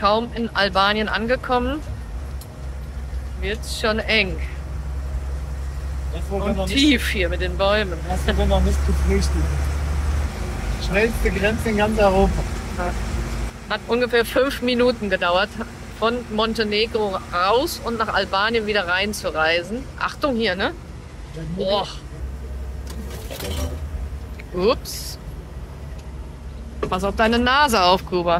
kaum in Albanien angekommen, wird's schon eng. Und tief hier mit den Bäumen. Hast du denn noch nicht gefrühstückt? Schnellste Grenze in ganz Europa. Hat ungefähr 5 Minuten gedauert, von Montenegro raus und nach Albanien wieder rein zu reisen. Achtung hier, ne? Boah. Ups. Pass auf deine Nase auf, Kuba.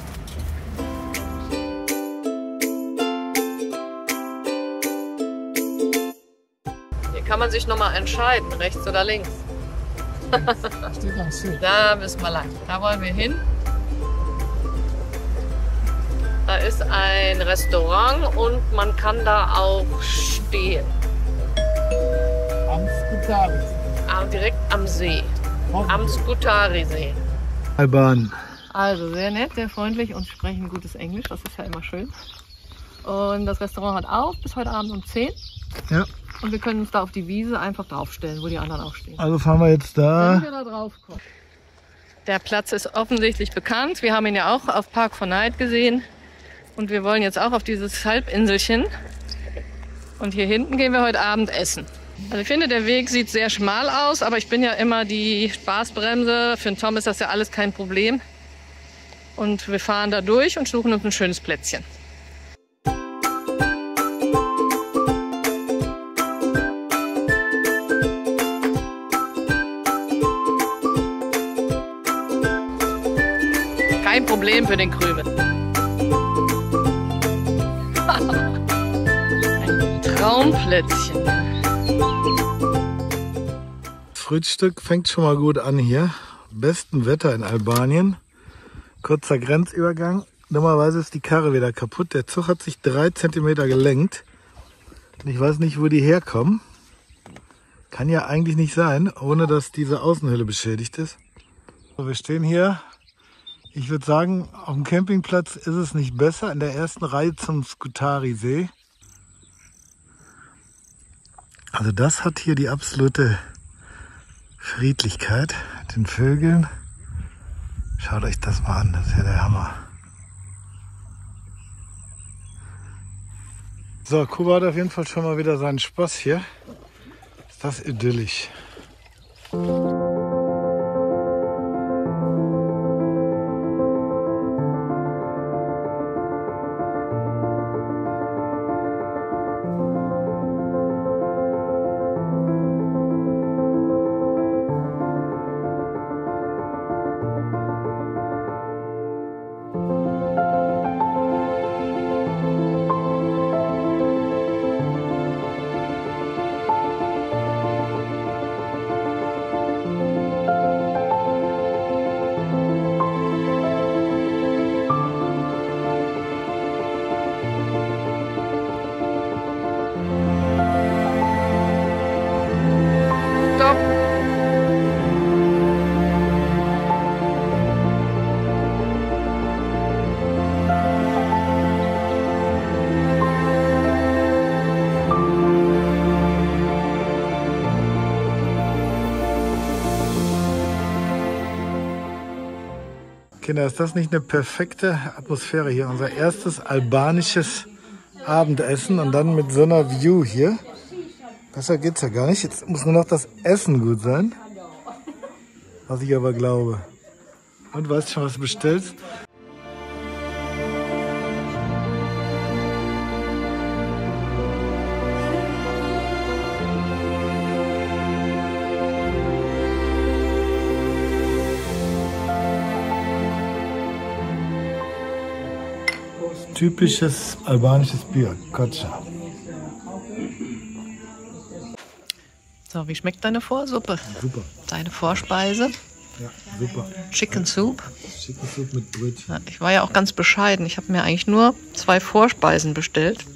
Hier kann man sich noch mal entscheiden, rechts oder links. Da müssen wir lang. Da wollen wir hin. Da ist ein Restaurant und man kann da auch stehen. Am Skutari. Direkt am See. Am Skutari-See. Alban. Also sehr nett, sehr freundlich und sprechen gutes Englisch. Das ist ja immer schön. Und das Restaurant hat auf bis heute Abend um 10. Ja. Und wir können uns da auf die Wiese einfach draufstellen, wo die anderen auch stehen. Also fahren wir jetzt da. Wenn wir da drauf kommen. Der Platz ist offensichtlich bekannt. Wir haben ihn ja auch auf Park for Night gesehen. Und wir wollen jetzt auch auf dieses Halbinselchen. Und hier hinten gehen wir heute Abend essen. Also ich finde, der Weg sieht sehr schmal aus, aber ich bin ja immer die Spaßbremse. Für den Tom ist das ja alles kein Problem. Und wir fahren da durch und suchen uns ein schönes Plätzchen. Kein Problem für den Krümel. Ein Traumplätzchen. Frühstück fängt schon mal gut an hier. Besten Wetter in Albanien. Kurzer Grenzübergang. Dummerweise ist die Karre wieder kaputt. Der Zug hat sich 3 cm gelenkt. Und ich weiß nicht, wo die herkommen. Kann ja eigentlich nicht sein, ohne dass diese Außenhülle beschädigt ist. So, wir stehen hier. Ich würde sagen, auf dem Campingplatz ist es nicht besser. In der ersten Reihe zum Skutari-See. Also das hat hier die absolute Friedlichkeit mit den Vögeln. Schaut euch das mal an, das ist ja der Hammer. So, Kuba hat auf jeden Fall schon mal wieder seinen Spaß hier. Ist das idyllisch. Kinder, ist das nicht eine perfekte Atmosphäre hier? Unser erstes albanisches Abendessen und dann mit so einer View hier. Besser geht's ja gar nicht. Jetzt muss nur noch das Essen gut sein. Was ich aber glaube. Und weißt du schon, was du bestellst? Typisches albanisches Bier, Kotscha. So, wie schmeckt deine Vorsuppe? Super. Deine Vorspeise? Ja, super. Chicken Soup? Chicken Soup mit Brötchen. Ja, ich war ja auch ganz bescheiden. Ich habe mir eigentlich nur 2 Vorspeisen bestellt.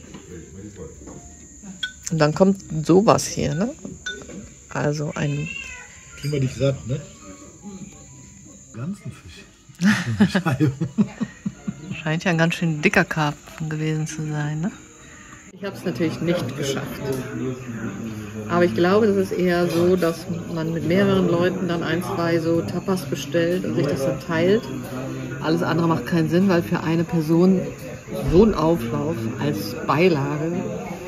Und dann kommt sowas hier, ne? Also ein... Kriegen wir die gerade, ne? Ganzen Fisch. Scheint ja ein ganz schön dicker Karpfen gewesen zu sein, ne? Ich habe es natürlich nicht geschafft. Aber ich glaube, das ist eher so, dass man mit mehreren Leuten dann 1, 2 so Tapas bestellt und sich das dann teilt. Alles andere macht keinen Sinn, weil für eine Person so ein Auflauf als Beilage.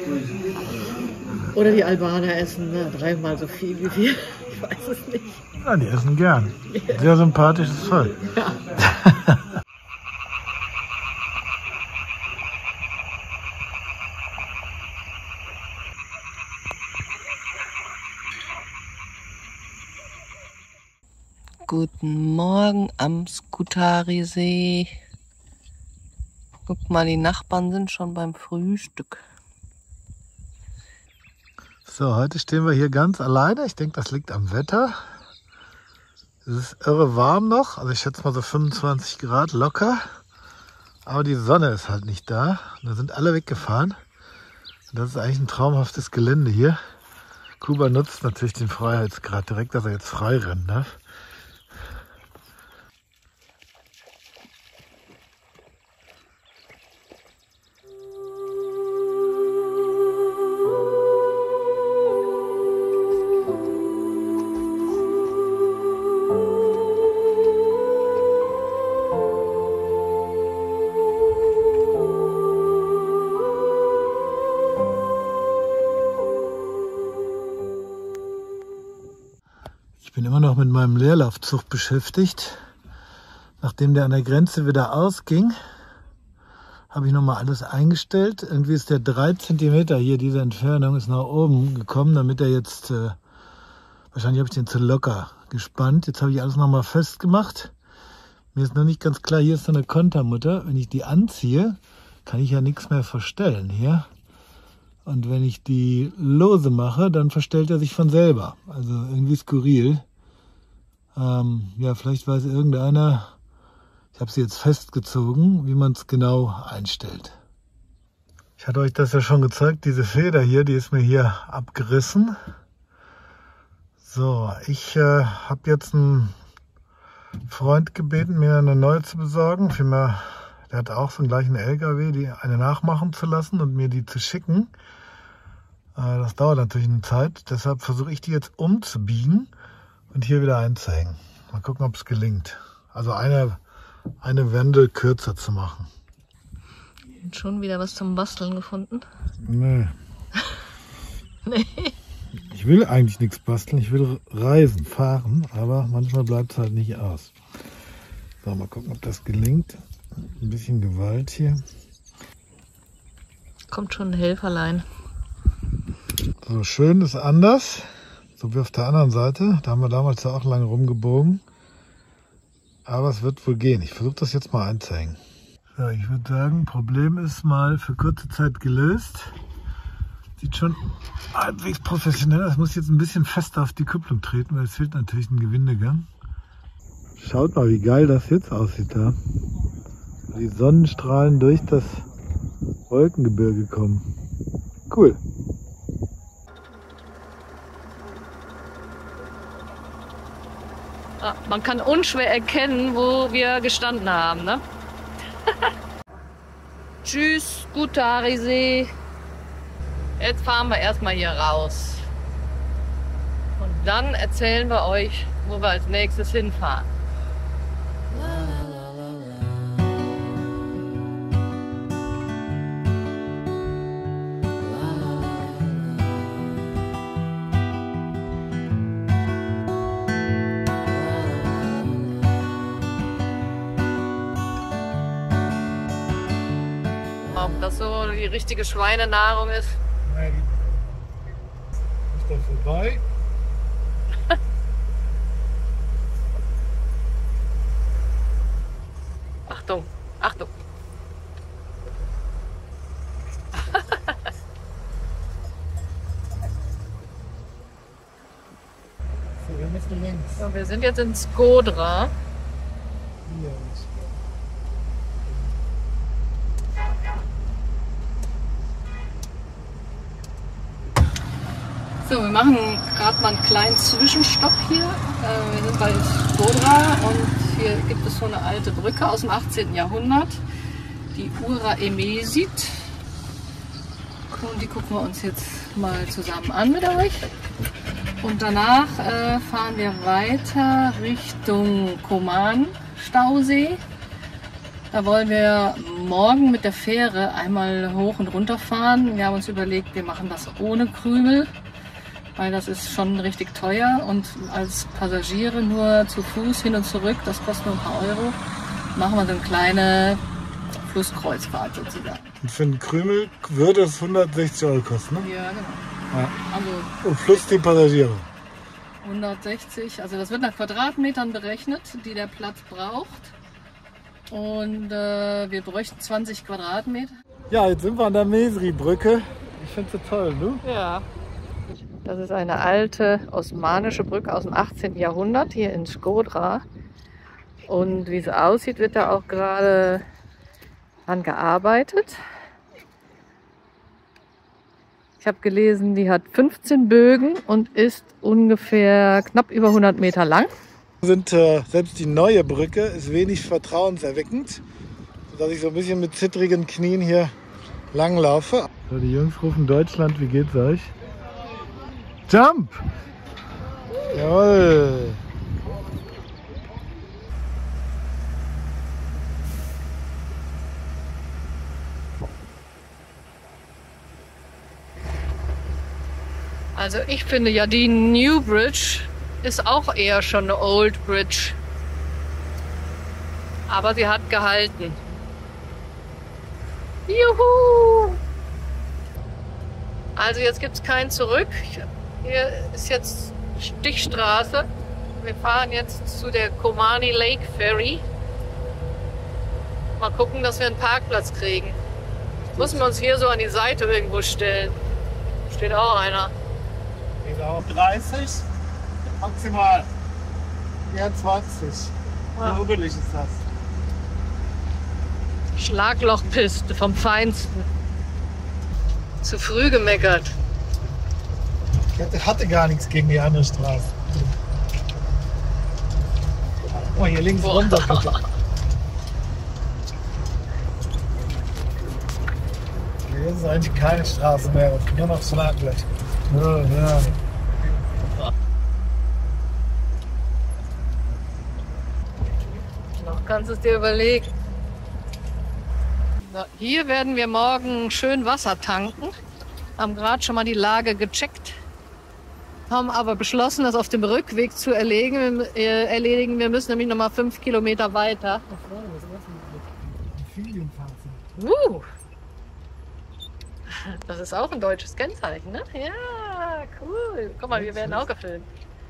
Oder die Albaner essen dreimal so viel wie wir. Ich weiß es nicht. Ja, die essen gern. Sehr sympathisches Volk. Ja. Guten Morgen am Skutari-See. Guck mal, die Nachbarn sind schon beim Frühstück. So, heute stehen wir hier ganz alleine. Ich denke, das liegt am Wetter. Es ist irre warm noch, also ich schätze mal so 25 Grad locker. Aber die Sonne ist halt nicht da. Da sind alle weggefahren. Und das ist eigentlich ein traumhaftes Gelände hier. Kuba nutzt natürlich den Freiheitsgrad direkt, dass er jetzt frei rennen darf. Ich bin immer noch mit meinem Leerlaufzug beschäftigt. Nachdem der an der Grenze wieder ausging, habe ich nochmal alles eingestellt. Irgendwie ist der 3 cm hier, diese Entfernung, ist nach oben gekommen, damit er jetzt, wahrscheinlich habe ich den zu locker gespannt. Jetzt habe ich alles nochmal festgemacht. Mir ist noch nicht ganz klar, hier ist so eine Kontermutter. Wenn ich die anziehe, kann ich ja nichts mehr verstellen hier. Und wenn ich die lose mache, dann verstellt er sich von selber. Also irgendwie skurril. Ja, vielleicht weiß irgendeiner, ich habe sie jetzt festgezogen, wie man es genau einstellt. Ich hatte euch das ja schon gezeigt, diese Feder hier, die ist mir hier abgerissen. So, ich habe jetzt einen Freund gebeten, mir eine neue zu besorgen. Vielmehr, der hat auch so einen gleichen LKW, die eine nachmachen zu lassen und mir die zu schicken. Das dauert natürlich eine Zeit, deshalb versuche ich die jetzt umzubiegen und hier wieder einzuhängen. Mal gucken, ob es gelingt. Also eine Wende kürzer zu machen. Schon wieder was zum Basteln gefunden? Nee. Nee. Ich will eigentlich nichts basteln, ich will reisen, fahren, aber manchmal bleibt es halt nicht aus. So, mal gucken, ob das gelingt. Ein bisschen Gewalt hier. Kommt schon ein Helferlein. So, schön ist anders. So wie auf der anderen Seite. Da haben wir damals ja auch lange rumgebogen. Aber es wird wohl gehen. Ich versuche das jetzt mal einzuhängen. So, ich würde sagen, Problem ist mal für kurze Zeit gelöst. Sieht schon halbwegs professionell aus. Ich muss jetzt ein bisschen fester auf die Kupplung treten, weil es fehlt natürlich ein Gewindegang. Schaut mal, wie geil das jetzt aussieht da. Die Sonnenstrahlen durch das Wolkengebirge kommen. Cool. Man kann unschwer erkennen, wo wir gestanden haben, ne? Tschüss, Skutari-See. Jetzt fahren wir erstmal hier raus. Und dann erzählen wir euch, wo wir als nächstes hinfahren. Ob das so die richtige Schweinenahrung ist? Nein. Ist das vorbei? Achtung, Achtung. So, wir müssen links. So, wir sind jetzt in Skodra. Hier. So, wir machen gerade mal einen kleinen Zwischenstopp hier. Wir sind bei Skodra und hier gibt es so eine alte Brücke aus dem 18. Jahrhundert, die Ura Emesit. Und die gucken wir uns jetzt mal zusammen an mit euch. Und danach fahren wir weiter Richtung Koman Stausee Da wollen wir morgen mit der Fähre einmal hoch und runter fahren. Wir haben uns überlegt, wir machen das ohne Krümel, weil das ist schon richtig teuer. Und als Passagiere nur zu Fuß hin und zurück, das kostet nur ein paar Euro, machen wir so eine kleine Flusskreuzfahrt sozusagen. Und für einen Krümel würde es 160 Euro kosten, ne? Ja, genau. Ja. Also Und plus die Passagiere. 160, also das wird nach Quadratmetern berechnet, die der Platz braucht. Und wir bräuchten 20 Quadratmeter. Ja, jetzt sind wir an der Mesri-Brücke. Ich finde sie toll, du? Ja. Das ist eine alte osmanische Brücke aus dem 18. Jahrhundert hier in Shkodra. Und wie es aussieht, wird da auch gerade dran gearbeitet. Ich habe gelesen, die hat 15 Bögen und ist ungefähr knapp über 100 Meter lang. Selbst die neue Brücke ist wenig vertrauenserweckend, sodass ich so ein bisschen mit zittrigen Knien hier lang laufe. So, die Jungs rufen Deutschland, wie geht's euch? Jump! Jawohl! Also ich finde ja, die New Bridge ist auch eher schon eine Old Bridge. Aber sie hat gehalten. Juhu! Also jetzt gibt es kein Zurück. Hier ist jetzt Stichstraße. Wir fahren jetzt zu der Komani Lake Ferry. Mal gucken, dass wir einen Parkplatz kriegen. Müssen wir uns hier so an die Seite irgendwo stellen. Steht auch einer. Geht auch 30, maximal. Ja, 20. Ja. Wie hügelig ist das? Schlaglochpiste vom Feinsten. Zu früh gemeckert. Ich hatte gar nichts gegen die andere Straße. Oh, hier links runter bitte. Hier ist eigentlich keine Straße mehr, nur noch Schlaglöcher. Ja. Noch kannst du es dir überlegen. So, hier werden wir morgen schön Wasser tanken. Haben gerade schon mal die Lage gecheckt. Haben aber beschlossen, das auf dem Rückweg zu erledigen. Wir müssen nämlich noch mal 5 Kilometer weiter. Das ist auch ein deutsches Kennzeichen, ne? Ja, cool. Guck mal, wir werden auch gefilmt.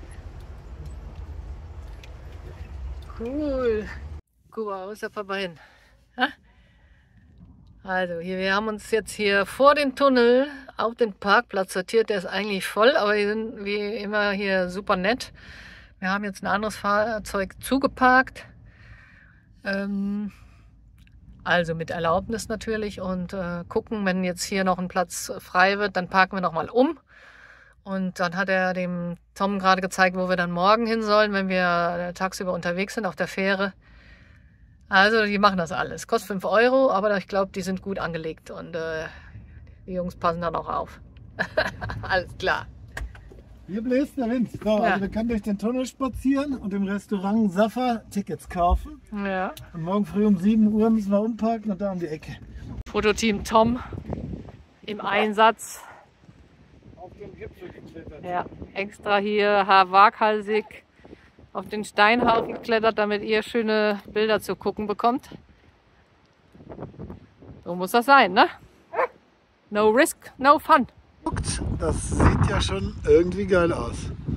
Cool. Guck mal, wo ist der vorbei hin? Ha? Also, wir haben uns jetzt hier vor den Tunnel auf den Parkplatz sortiert. Der ist eigentlich voll, aber die sind wie immer hier super nett. Wir haben jetzt ein anderes Fahrzeug zugeparkt. Also mit Erlaubnis natürlich und gucken, wenn jetzt hier noch ein Platz frei wird, dann parken wir nochmal um. Und dann hat er dem Tom gerade gezeigt, wo wir dann morgen hin sollen, wenn wir tagsüber unterwegs sind auf der Fähre. Also die machen das alles. Kostet 5 Euro, aber ich glaube, die sind gut angelegt und die Jungs passen dann auch auf. Alles klar. Hier bläst der Wind. So, Ja. also wir können durch den Tunnel spazieren und im Restaurant Safa Tickets kaufen. Ja. Und morgen früh um 7 Uhr müssen wir umparken und da um die Ecke. Fototeam Tom im Einsatz. Auf den Gipfel geklettert. Ja, extra hier waghalsig auf den Steinhaufen geklettert, damit ihr schöne Bilder zu gucken bekommt. So muss das sein, ne? No risk, no fun. Guckt, das sieht ja schon irgendwie geil aus.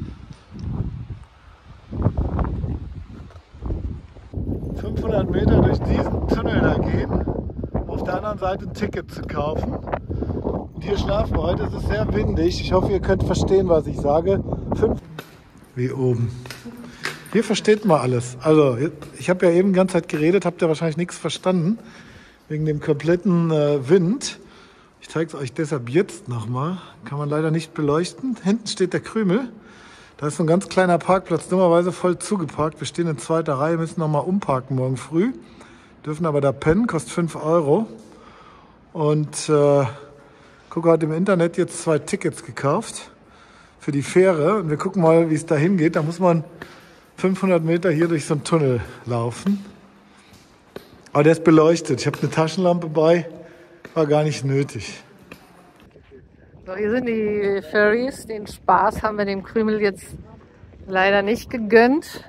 500 Meter durch diesen Tunnel da gehen, auf der anderen Seite ein Ticket zu kaufen. Und hier schlafen wir heute. Es ist sehr windig. Ich hoffe, ihr könnt verstehen, was ich sage. Wie oben. Hier versteht man alles. Also, ich habe ja eben die ganze Zeit geredet, habt ihr wahrscheinlich nichts verstanden. Wegen dem kompletten Wind. Ich zeige es euch deshalb jetzt nochmal. Kann man leider nicht beleuchten. Hinten steht der Krümel. Da ist so ein ganz kleiner Parkplatz, dummerweise voll zugeparkt. Wir stehen in zweiter Reihe, müssen nochmal umparken morgen früh. Dürfen aber da pennen, kostet 5 Euro. Und gucke, hat im Internet jetzt 2 Tickets gekauft für die Fähre. Und wir gucken mal, wie es da hingeht. Da muss man 500 Meter hier durch so einen Tunnel laufen. Aber der ist beleuchtet. Ich habe eine Taschenlampe bei. War gar nicht nötig. So, hier sind die Ferries. Den Spaß haben wir dem Krümel jetzt leider nicht gegönnt.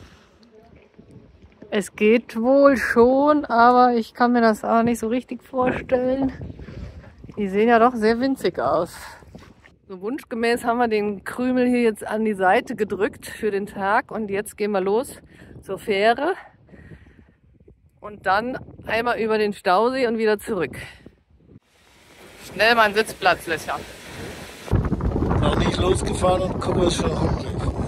Es geht wohl schon, aber ich kann mir das auch nicht so richtig vorstellen. Die sehen ja doch sehr winzig aus. So wunschgemäß haben wir den Krümel hier jetzt an die Seite gedrückt für den Tag und jetzt gehen wir los zur Fähre und dann einmal über den Stausee und wieder zurück. Schnell mal einen Sitzplatz, Löcher. Noch nicht losgefahren und gucken, was schon rumliegt.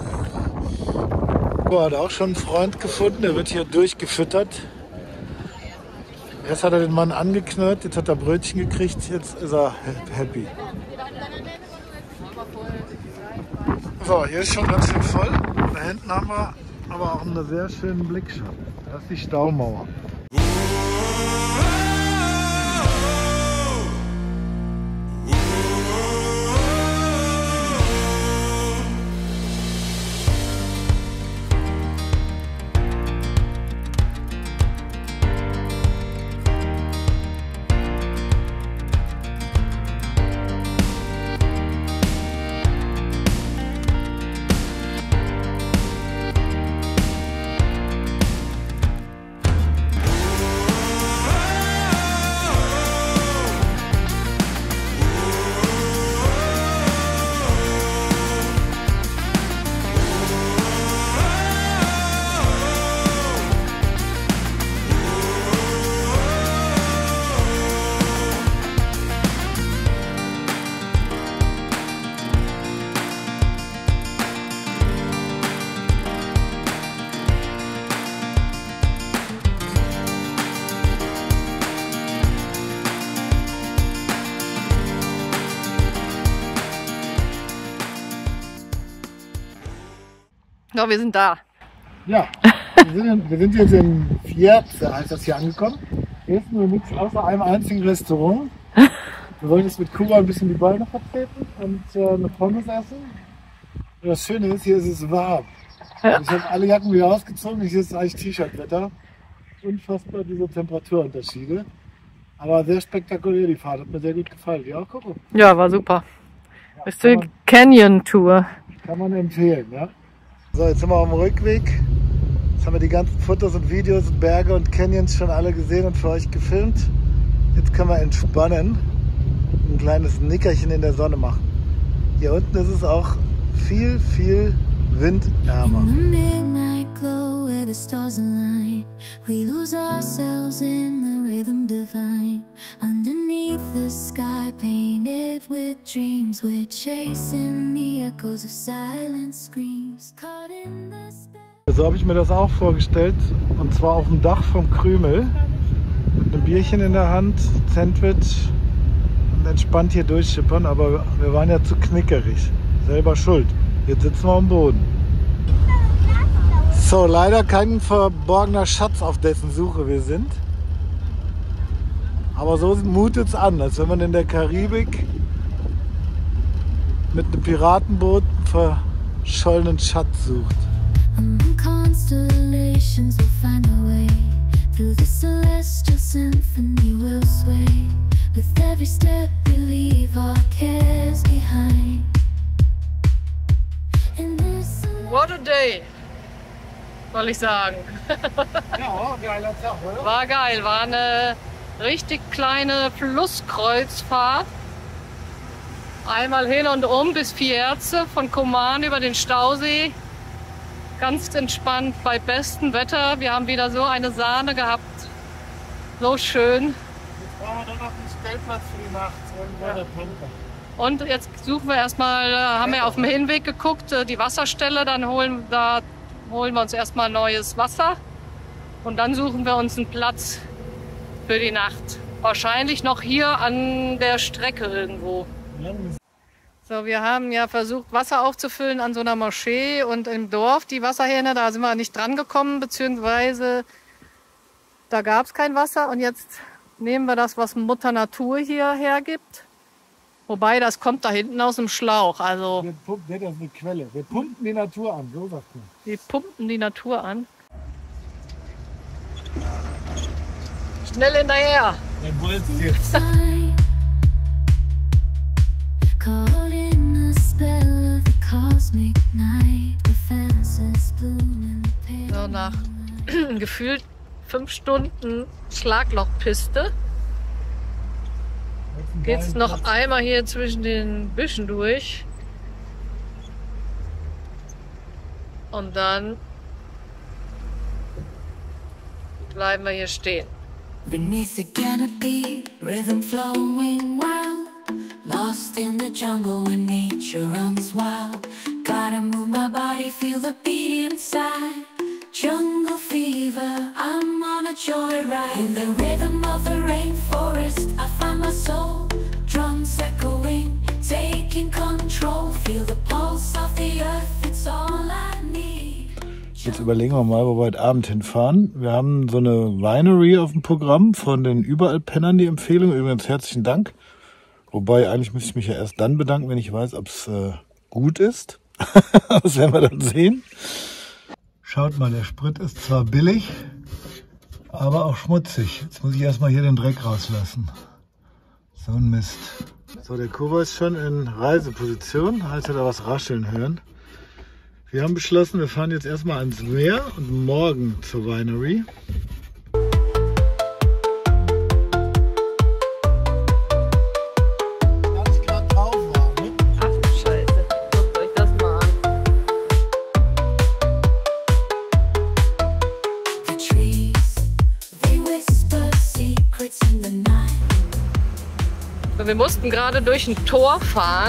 Hat auch schon einen Freund gefunden, der wird hier durchgefüttert. Erst hat er den Mann angeknurrt, jetzt hat er Brötchen gekriegt, jetzt ist er happy. So, hier ist schon ganz schön voll. Da hinten haben wir aber auch einen sehr schönen Blick schon. Das ist die Staumauer. Ja, wir sind da. Ja, wir sind jetzt in Fierze, heißt das hier, angekommen. Hier ist nur nichts außer einem einzigen Restaurant. Wir wollen jetzt mit Kuba ein bisschen die Beine vertreten und eine Pommes essen. Und das Schöne ist, hier ist es warm. Ja. Ich habe alle Jacken wieder ausgezogen, hier ist eigentlich T-Shirt-Wetter. Unfassbar diese Temperaturunterschiede. Aber sehr spektakulär die Fahrt, hat mir sehr gut gefallen. Ja, gucken. Ja, war super. Ja, Bis zur Canyon Tour. kann man empfehlen, ja. So, jetzt sind wir auf dem Rückweg. Jetzt haben wir die ganzen Fotos und Videos und Berge und Canyons schon alle gesehen und für euch gefilmt. Jetzt können wir entspannen, ein kleines Nickerchen in der Sonne machen. Hier unten ist es auch viel, viel windärmer. We lose ourselves in the rhythm divine. Underneath the sky painted with dreams, we're chasing the echoes of silent screams. Caught in the space. So habe ich mir das auch vorgestellt, und zwar auf dem Dach vom Krümel mit einem Bierchen in der Hand, Sandwich und entspannt hier durchschippern, aber wir waren ja zu knickerig. Selber schuld. Jetzt sitzen wir am Boden. So, leider kein verborgener Schatz, auf dessen Suche wir sind. Aber so mutet es an, als wenn man in der Karibik mit einem Piratenboot einen verschollenen Schatz sucht. Constellations will find a way through the celestial symphony will sway. With every step we leave our cares behind. What a day! Soll ich sagen. Ja, geiler Tag, oder? War geil, war eine richtig kleine Flusskreuzfahrt. Einmal hin und um bis Fierze, von Koman über den Stausee. Ganz entspannt bei bestem Wetter. Wir haben wieder so eine Sahne gehabt. So schön. Jetzt brauchen wir dann noch einen Stellplatz für die Nacht. Und jetzt suchen wir erstmal, haben wir auf dem Hinweg geguckt, die Wasserstelle, dann holen wir uns erstmal neues Wasser und dann suchen wir uns einen Platz für die Nacht. Wahrscheinlich noch hier an der Strecke irgendwo. So, wir haben ja versucht, Wasser aufzufüllen an so einer Moschee und im Dorf, die Wasserhähne, da sind wir nicht dran gekommen, beziehungsweise da gab es kein Wasser und jetzt nehmen wir das, was Mutter Natur hier hergibt. Wobei, das kommt da hinten aus dem Schlauch. Also das ist eine Quelle. Wir pumpen die Natur an, so sagt man. Wir pumpen die Natur an. Schnell hinterher. Dann wollt's jetzt. Caught in the spell of the cosmic night, the fences bloom in the So, nach gefühlt 5 Stunden Schlaglochpiste geht's noch einmal hier zwischen den Büschen durch. Und dann bleiben wir hier stehen. beneath the canopy, rhythm flowing wild, lost in the jungle when nature runs wild. Gotta move my body, feel the beat inside. Jungle fever, I'm on a joyride. In the rhythm of the rainforest, I find my soul. Drums echoing, taking control. Feel the pulse of the earth, it's all I need. Jetzt überlegen wir mal, wo wir heute Abend hinfahren. Wir haben so eine Winery auf dem Programm von den Überall-Pennern, die Empfehlung. Übrigens herzlichen Dank. Wobei, eigentlich müsste ich mich ja erst dann bedanken, wenn ich weiß, ob es gut ist. Das werden wir dann sehen. Schaut mal, der Sprit ist zwar billig, aber auch schmutzig. Jetzt muss ich erstmal hier den Dreck rauslassen. So ein Mist. So, der Kuba ist schon in Reiseposition, als wir da was rascheln hören. Wir haben beschlossen, wir fahren jetzt erstmal ans Meer und morgen zur Winery. Wir mussten gerade durch ein Tor fahren.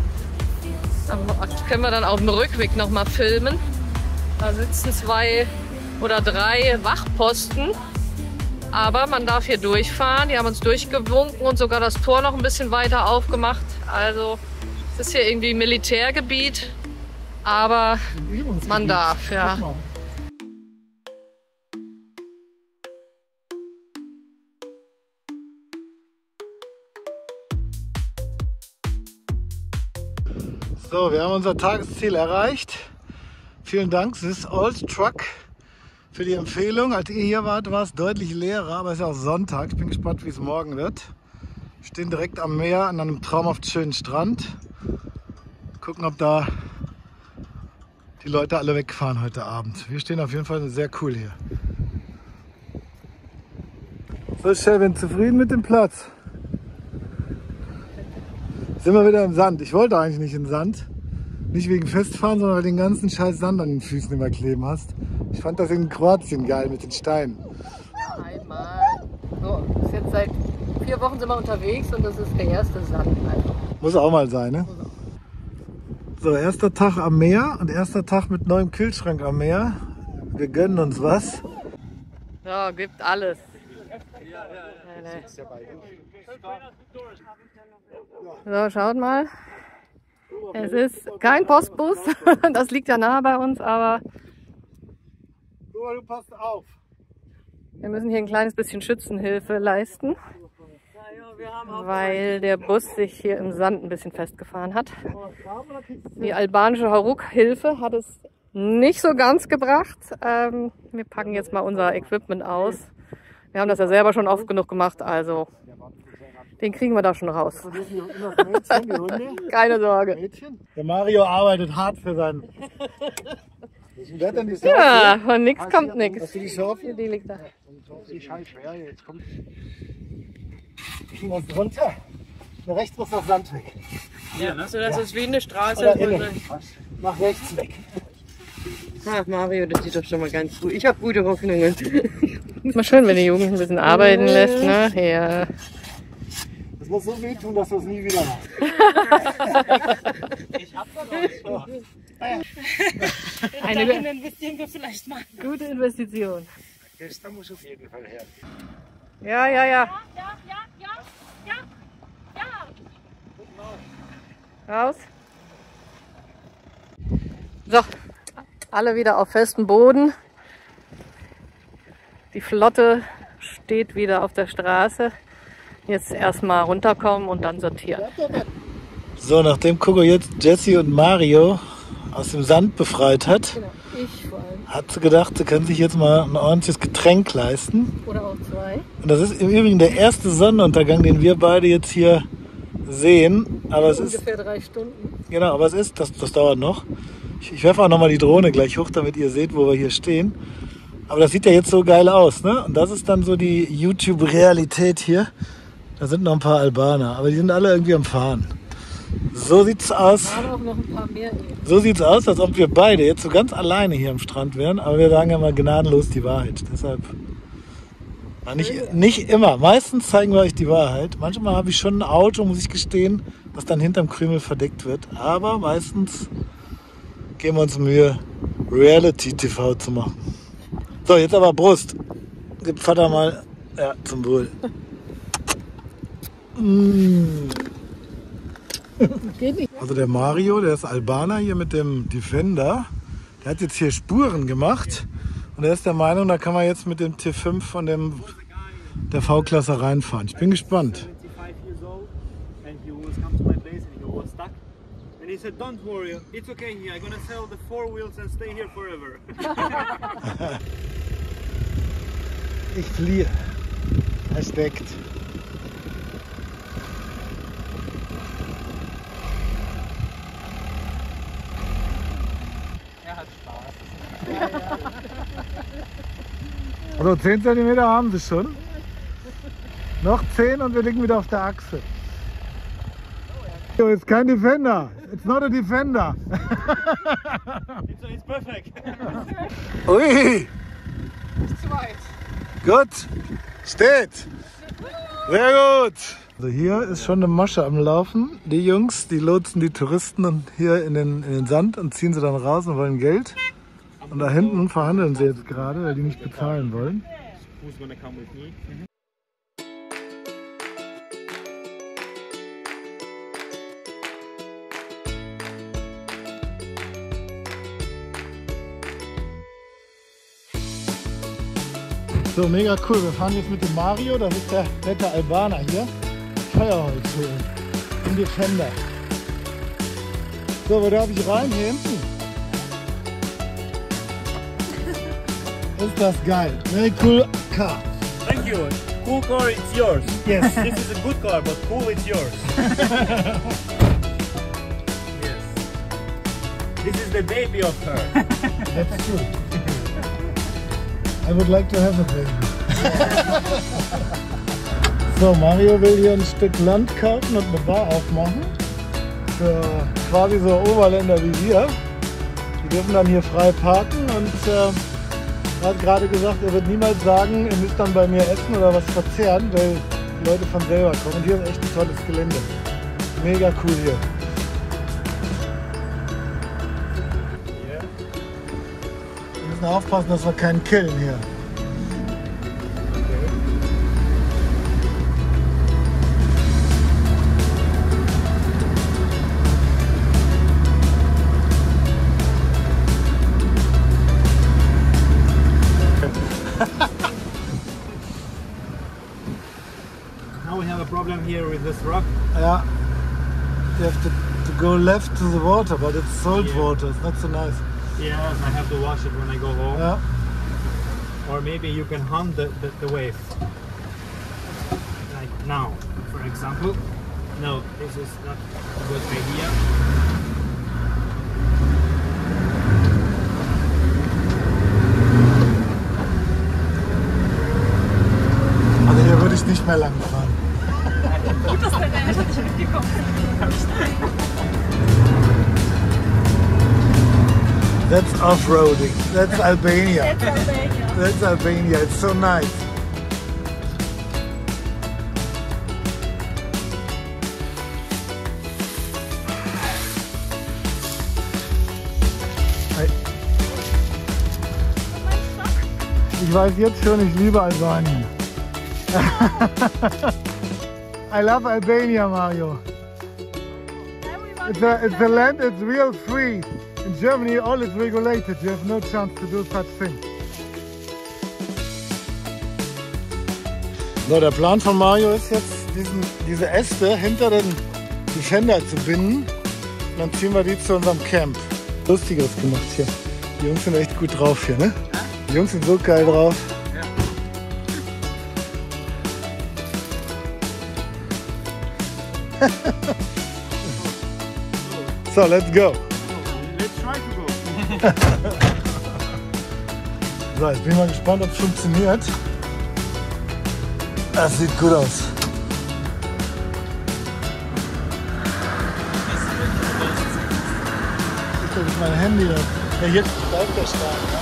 Das können wir dann auf dem Rückweg noch mal filmen. Da sitzen 2 oder 3 Wachposten. Aber man darf hier durchfahren. Die haben uns durchgewunken und sogar das Tor noch ein bisschen weiter aufgemacht. Also es ist hier irgendwie Militärgebiet. Aber man darf, ja. So, wir haben unser Tagesziel erreicht. Vielen Dank, Swiss Old Truck, für die Empfehlung. Als ihr hier wart, war es deutlich leerer, aber es ist ja auch Sonntag. Ich bin gespannt, wie es morgen wird. Wir stehen direkt am Meer an einem traumhaft schönen Strand. Gucken, ob da die Leute alle wegfahren heute Abend. Wir stehen auf jeden Fall sehr cool hier. So, Shelvin, zufrieden mit dem Platz? Sind wir wieder im Sand. Ich wollte eigentlich nicht in den Sand. Nicht wegen Festfahren, sondern weil du den ganzen scheiß Sand an den Füßen immer kleben hast. Ich fand das in Kroatien geil mit den Steinen. Einmal. So, ist jetzt seit 4 Wochen sind wir unterwegs und das ist der erste Sand. Also. Muss auch mal sein, ne? So, erster Tag am Meer und erster Tag mit neuem Kühlschrank am Meer. Wir gönnen uns was. Ja, gibt alles. So, schaut mal. Es ist kein Postbus, das liegt ja nahe bei uns, aber Du passt auf. wir müssen hier ein kleines bisschen Schützenhilfe leisten, weil der Bus sich hier im Sand ein bisschen festgefahren hat. Die albanische Hauruck-Hilfe hat es nicht so ganz gebracht. Wir packen jetzt mal unser Equipment aus. Wir haben das ja selber schon oft genug gemacht, also den kriegen wir da schon raus. Keine Sorge. Der Mario arbeitet hart für seinen... Wer hat denn die Schaufel? Ja, von nichts kommt nichts. Hast du die Schaufel? Die liegt da. Die ist halt schwer, jetzt kommt... Ich muss runter. Nach rechts muss das Sand weg. Ja, also das ist wie eine Straße. Oder innen. Nach rechts weg. Ach Mario, das sieht doch schon mal ganz gut. Ich habe gute Hoffnungen. Ist mal schön, wenn die Jugend ein bisschen arbeiten lässt, ne? Ja. Das muss so wehtun, dass du es nie wieder machst. Ich hab das auch nicht gemacht. Eine Dahin investieren wir vielleicht mal. gute Investition. Gestern muss auf jeden Fall her. Ja, ja, ja. Raus. So, alle wieder auf festem Boden. Die Flotte steht wieder auf der Straße. Jetzt erstmal runterkommen und dann sortieren. So, nachdem Coco jetzt Jessie und Mario aus dem Sand befreit hat, Ich vor allem. hat sie gedacht, sie kann sich jetzt mal ein ordentliches Getränk leisten. Oder auch 2. Und das ist im Übrigen der erste Sonnenuntergang, den wir beide jetzt hier sehen. Aber es ist ungefähr 3 Stunden. Genau, aber es ist, das dauert noch. Ich werfe auch nochmal die Drohne gleich hoch, damit ihr seht, wo wir hier stehen. Aber das sieht ja jetzt so geil aus, ne? Und das ist dann so die YouTube-Realität hier. Da sind noch ein paar Albaner, aber die sind alle irgendwie am Fahren. So sieht's aus. Aber auch noch ein paar mehr hier. So sieht's aus, als ob wir beide jetzt so ganz alleine hier am Strand wären. Aber wir sagen ja mal gnadenlos die Wahrheit. Deshalb nicht immer. Meistens zeigen wir euch die Wahrheit. Manchmal habe ich schon ein Auto, muss ich gestehen, das dann hinterm Krümel verdeckt wird. Aber meistens geben wir uns Mühe, Reality-TV zu machen. So, jetzt aber Brust. Gib Vater mal, ja, zum Wohl. Also der Mario, der ist Albaner hier mit dem Defender. Der hat jetzt hier Spuren gemacht. Und er ist der Meinung, da kann man jetzt mit dem T5 von der V-Klasse reinfahren. Ich bin gespannt. He said, "Don't worry, it's okay here. I'm gonna sell the 4 wheels and stay here forever." Ich fliehe. Er steckt. Er hat Spaß. Also 10 cm haben sie schon. Noch 10 und wir liegen wieder auf der Achse. So, ist kein Defender. It's not a Defender. It's perfect. Ui. Zu weit. Gut. Steht. Sehr gut. Also hier ist schon eine Masche am Laufen. Die Jungs, die lotsen die Touristen und hier in den Sand und ziehen sie dann raus und wollen Geld. Und da hinten verhandeln sie jetzt gerade, weil die nicht bezahlen wollen. Who's gonna come with me? So, mega cool. Wir fahren jetzt mit dem Mario, das ist der nette Albaner hier. Feuerholz holen. Im Defender. So, wo darf ich rein? Hier hinten. Ist das geil. Very cool car. Thank you. Cool car, it's yours. Yes. This is a good car, but cool, it's yours. Yes. This is the baby of her. That's true. I would like to have a baby. So, Mario will hier ein Stück Land kaufen und eine Bar aufmachen. Für quasi so Oberländer wie wir. Die dürfen dann hier frei parken und er hat gerade gesagt, er wird niemals sagen, ihr müsst dann bei mir essen oder was verzehren, weil die Leute von selber kommen. Und hier ist echt ein tolles Gelände. Mega cool hier. Wir müssen aufpassen, dass wir keinen killen hier. Now we have a problem here with this rock. Yeah, you have to go left to the water, but it's salt water. It's not so nice. Yes, I have to wash it when I go home. Yeah. Or maybe you can hunt the wave. Like now, for example. No, this is not a good idea. Also hier würde ich nicht mehr lang fahren. Gut, dass deine Eltern nicht mitgekommen sind. That's off-roading. That's Albania. That's Albania. That's Albania. It's so nice. Ich weiß jetzt schon, ich liebe Albanien. I love Albania, Mario. It's a land that's real free. In Germany, all is regulated. You have no chance to do such things. So, der Plan von Mario ist jetzt, diese Äste hinter den Defender zu binden. Und dann ziehen wir die zu unserem Camp. Lustiges gemacht hier. Die Jungs sind echt gut drauf hier, ne? Die Jungs sind so geil drauf. So, let's go. Let's try to go. So, jetzt bin ich mal gespannt, ob es funktioniert. Das sieht gut aus. Das ist mein Handy. Ja, jetzt bleibt der Start. Ja?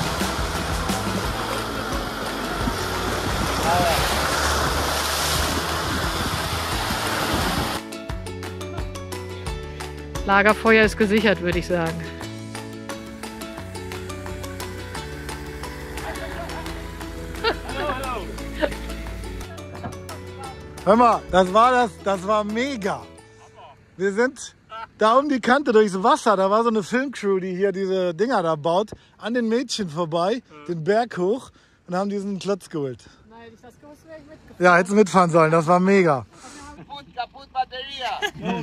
Lagerfeuer ist gesichert, würde ich sagen. Hör mal, das war mega. Wir sind da um die Kante durchs Wasser, da war so eine Filmcrew, die hier diese Dinger da baut, an den Mädchen vorbei, den Berg hoch und haben diesen Klotz geholt. Nein, hätte ich das gewusst, wäre ich mitgefahren. Ja, hättest du mitfahren sollen, das war mega. Kaputt Batterie.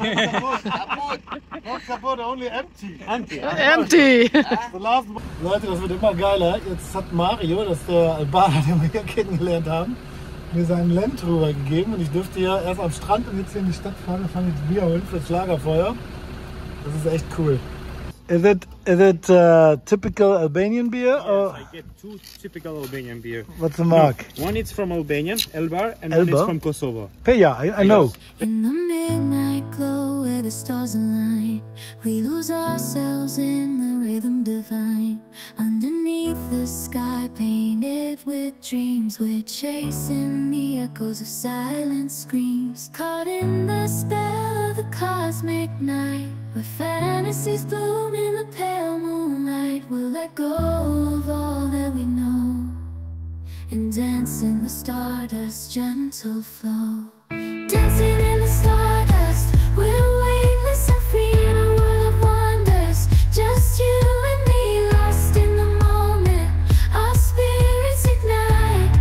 Not kaputt, only empty. Empty! Leute, das wird immer geiler. Jetzt hat Mario, das ist der Albaner, den wir hier kennengelernt haben, mir seinen Land Rover gegeben und ich dürfte hier erst am Strand und jetzt hier in die Stadt fahren und fange jetzt Bier holen fürs Lagerfeuer. Das ist echt cool. Is it typical Albanian beer? Or I get two typical Albanian beer. what's the mark? One is from Albanian, Elbar, and one Elbar? is from Kosovo. Hey, yeah, I know. In the midnight glow where the stars align, we lose ourselves in the rhythm divine. Underneath the sky painted with dreams, we're chasing the echoes of silent screams. Caught in the spell of the cosmic night, where fantasies bloom in the pale moonlight. We'll let go of all that we know and dance in the stardust's gentle flow. Dancing in the stardust, we're weightless and free in a world of wonders. Just you and me, lost in the moment. Our spirits ignite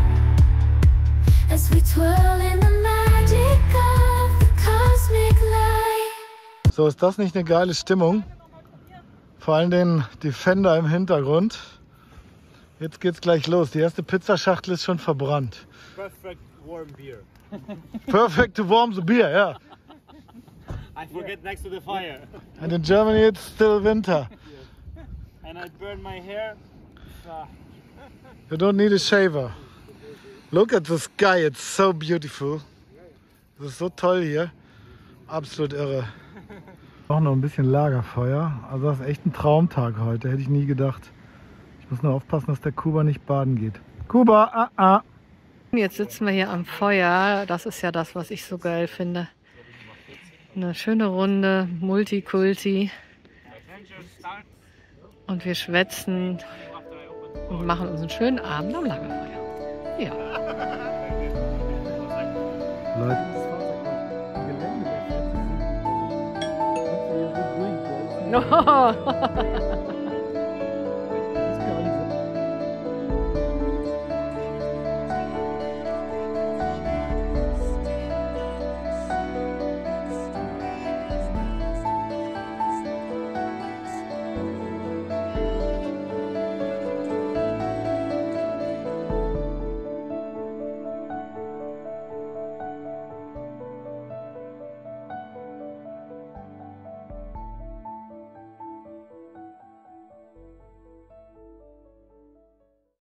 as we twirl in the magic of the cosmic light. So, ist das nicht eine geile Stimmung? Vor allem den Defender im Hintergrund. Jetzt geht's gleich los. Die erste Pizzaschachtel ist schon verbrannt. Perfect warm beer. Perfect to warm the beer, yeah. I forget next to the fire. And in Germany it's still winter. And I burn my hair. You don't need a shaver. Look at the sky, it's so beautiful. Es ist so toll hier. Absolut irre. Auch noch ein bisschen Lagerfeuer. Also das ist echt ein Traumtag heute, hätte ich nie gedacht. Ich muss nur aufpassen, dass der Kuba nicht baden geht. Kuba, Jetzt sitzen wir hier am Feuer. Das ist ja das, was ich so geil finde. Eine schöne Runde, Multikulti. Und wir schwätzen und machen uns einen schönen Abend am Lagerfeuer. Ja. Leute. Oh.